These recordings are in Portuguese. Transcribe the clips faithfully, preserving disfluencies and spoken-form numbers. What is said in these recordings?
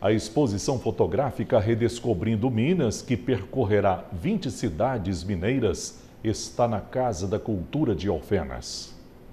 A exposição fotográfica Redescobrindo Minas, que percorrerá vinte cidades mineiras, está na Casa da Cultura de Alfenas.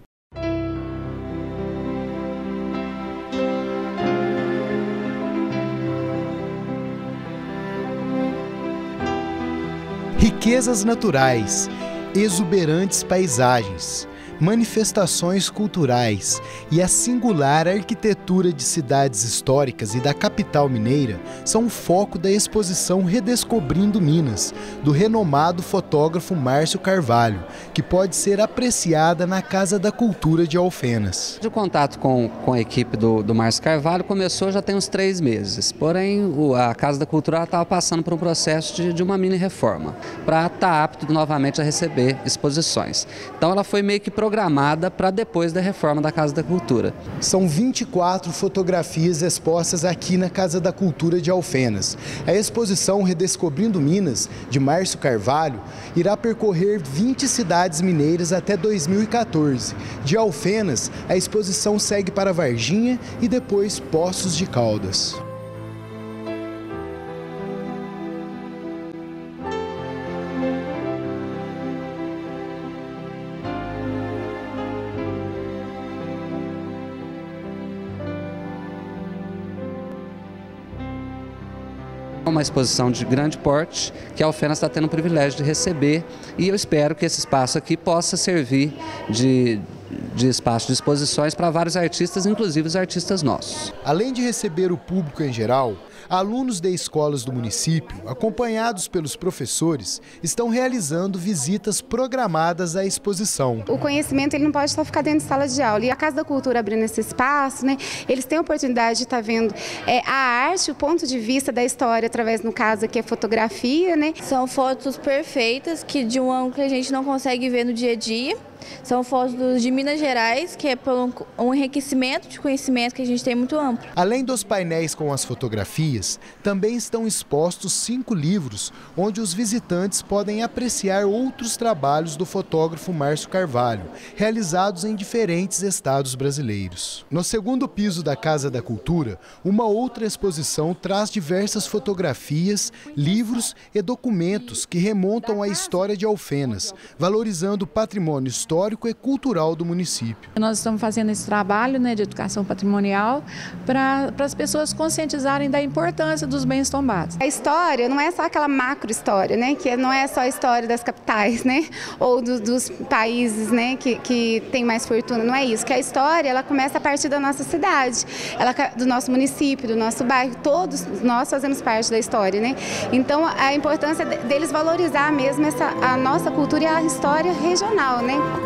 Riquezas naturais, exuberantes paisagens, manifestações culturais e a singular arquitetura de cidades históricas e da capital mineira são o foco da exposição Redescobrindo Minas, do renomado fotógrafo Márcio Carvalho, que pode ser apreciada na Casa da Cultura de Alfenas. O contato com, com a equipe do, do Márcio Carvalho começou já tem uns três meses, porém o, a Casa da Cultura estava passando por um processo de, de uma mini reforma, para estar apto novamente a receber exposições. Então ela foi meio que programada programada para depois da reforma da Casa da Cultura. São vinte e quatro fotografias expostas aqui na Casa da Cultura de Alfenas. A exposição Redescobrindo Minas, de Márcio Carvalho, irá percorrer vinte cidades mineiras até dois mil e quatorze. De Alfenas, a exposição segue para Varginha e depois Poços de Caldas. Uma exposição de grande porte que a Alfenas está tendo o privilégio de receber, e eu espero que esse espaço aqui possa servir de, de espaço de exposições para vários artistas, inclusive os artistas nossos. Além de receber o público em geral, alunos de escolas do município, acompanhados pelos professores, estão realizando visitas programadas à exposição. O conhecimento ele não pode só ficar dentro de sala de aula. E a Casa da Cultura abrindo esse espaço, né, eles têm a oportunidade de estar vendo é, a arte, o ponto de vista da história, através, no caso aqui, a fotografia, né? São fotos perfeitas, que de um ângulo que a gente não consegue ver no dia a dia. São fotos de Minas Gerais, que é por um enriquecimento de conhecimento que a gente tem muito amplo. Além dos painéis com as fotografias, também estão expostos cinco livros, onde os visitantes podem apreciar outros trabalhos do fotógrafo Márcio Carvalho, realizados em diferentes estados brasileiros. No segundo piso da Casa da Cultura, uma outra exposição traz diversas fotografias, livros e documentos que remontam à história de Alfenas, valorizando o patrimônio histórico histórico e cultural do município. Nós estamos fazendo esse trabalho, né, de educação patrimonial para as pessoas conscientizarem da importância dos bens tombados. A história não é só aquela macro história, né, que não é só a história das capitais, né, ou do, dos países, né, que, que tem mais fortuna, não é isso. Que a história ela começa a partir da nossa cidade, ela, do nosso município, do nosso bairro, todos nós fazemos parte da história, né. Então a importância deles valorizar mesmo essa, a nossa cultura e a história regional, né.